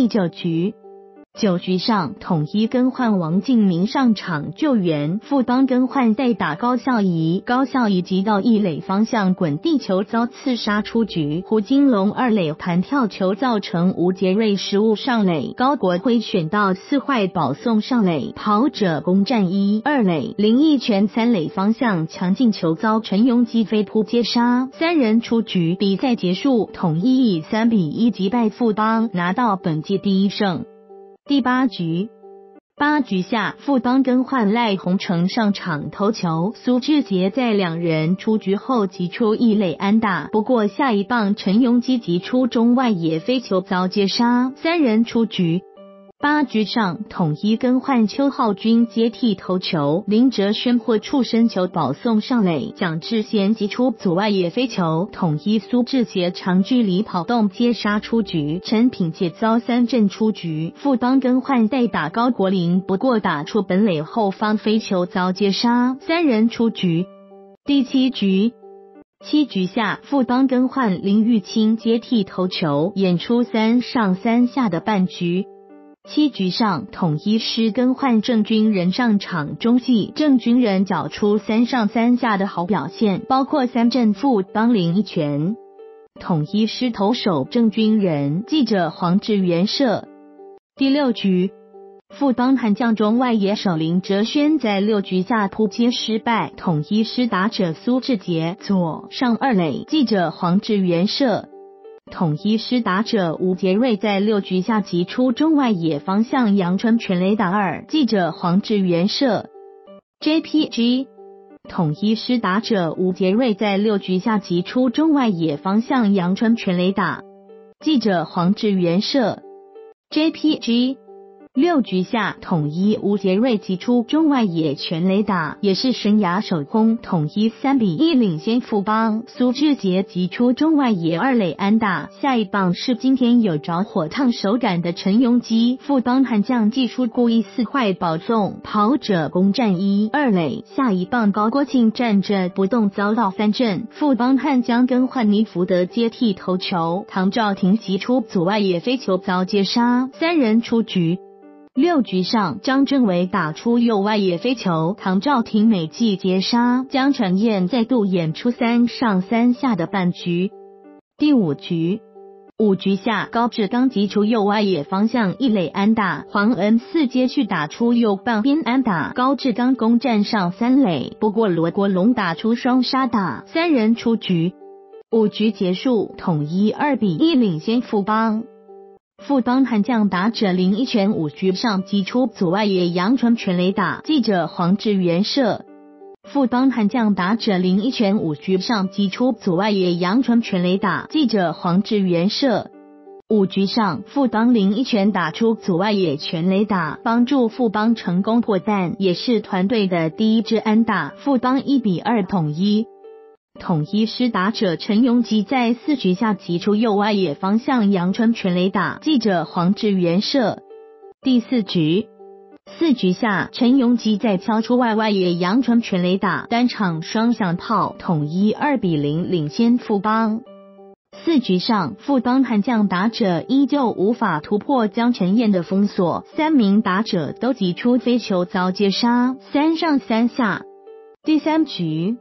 第9局，9局上统一更换王敬明上场救援，富邦更换代打高孝仪，高孝仪击到一垒方向滚地球遭刺杀出局，胡金龙二垒弹跳球造成吴杰瑞失误上垒，高国辉选到4坏保送上垒，跑者攻占1、2垒，林义全3垒方向强劲球遭陈庸基飞扑接杀，3人出局，比赛结束，统一以3-1击败富邦，拿到本季第1胜。第8局，8局下富邦更换赖鸿成上场投球，苏志杰在2人出局后击出一垒安打，不过下一棒陈庸基击出中外野飞球遭接杀，3人出局。8局上统一更换邱浩军接替投球，林哲轩获触身球保送上垒，蒋志贤击出左外野飞球，统一苏志杰长距离跑动接杀出局，陈品杰遭3振出局。富邦更换代打高国林，不过打出本垒后方飞球遭接杀，3人出局。第7局，7局下富邦更换林玉清接替投球，演出3上3下的半局。7局上统一师更换郑军人上场中继，郑军人缴出3上3下的好表现，包括3振富邦林一拳。统一师投手郑军人，记者黄志源射。第6局，富邦悍将中外野手林哲轩在6局下扑接失败，统一师打者苏志杰左上2垒，记者黄志源射。统一师打者吴杰瑞在6局下击出中外野方向阳春全垒打2，记者黄志源射。JPG， 统一师打者吴杰瑞在6局下击出中外野方向阳春全垒打，记者黄志源射。JPG， 6局下统一吴杰瑞击出中外野全垒打，也是生涯首轰，统一3-1领先富邦，苏志杰击出中外野2垒安打，下一棒是今天有着火烫手感的陈庸基，富邦悍将祭出故意4坏保送，跑者攻占1、2垒，下一棒高国庆站着不动遭到3振，富邦悍将更换尼福德接替投球，唐兆廷击出左外野飞球遭接杀，3人出局。6局上张正伟打出右外野飞球，唐兆廷美记接杀，江承彦再度演出3上3下的半局。第5局，5局下高志刚击出右外野方向一垒安打，黄恩赐接续打出右半边安打，高志刚攻占上3垒，不过罗国龙打出双杀打，3人出局。5局结束，统一2-1领先富邦。富邦悍将打者林一拳5局上击出左外野阳春全垒打，记者黄志源射。富邦悍将打者林一拳5局上击出左外野阳春全垒打，记者黄志源射。5局上富邦林一拳打出左外野全垒打，帮助富邦成功破蛋，也是团队的第1支安打，富邦1-2统一。统一师打者陈庸基在4局下击出右外野方向阳春全垒打，记者黄志源射。第4局，4局下陈庸基再敲出外野阳春全垒打，单场双响炮，统一2-0领先富邦。4局上富邦悍将打者依旧无法突破江承彦的封锁，3名打者都击出飞球遭接杀，3上3下。第3局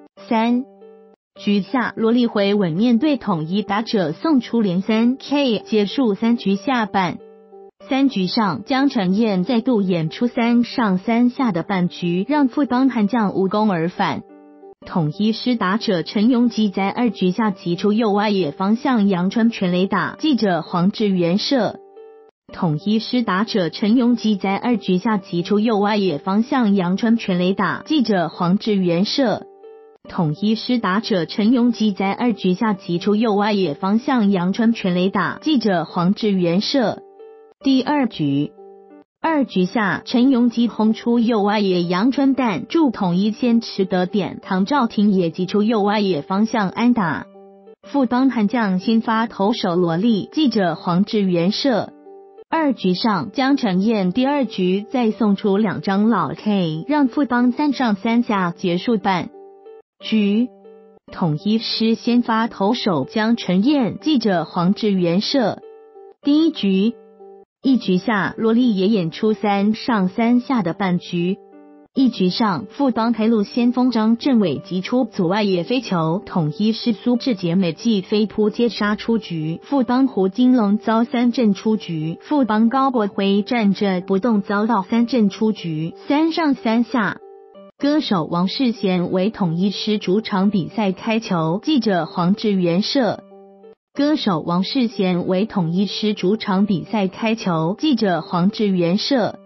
，3局下罗力回稳面对统一打者送出连3 K， 结束3局下半。3局上江承彦再度演出3上3下的半局，让富邦悍将无功而返。统一师打者陈庸基在2局下击出右外野方向阳春全垒打，记者黄志源射。统一师打者陈庸基在2局下击出右外野方向阳春全垒打，记者黄志源射。统一师打者陈庸基在2局下击出右外野方向阳春全垒打，记者黄志源射。第2局，2局下陈庸基轰出右外野阳春弹，助统一先持得点，唐兆廷也击出右外野方向安打。富邦悍将先发投手罗力，记者黄志源射。2局上江承彦第2局再送出2张老 K， 让富邦3上3下结束半局。统一师先发投手江承彦，记者黄志源射。第1局一局下罗莉也演出3上3下的半局。一局上，富邦开路先锋张振伟击出左外野飞球，统一师苏智杰美记飞扑接杀出局，富邦胡金龙遭3振出局，富邦高国辉站着不动遭到3振出局，3上3下。歌手王世贤为统一师主场比赛开球，记者黄志源社。歌手王世贤为统一师主场比赛开球，记者黄志源社。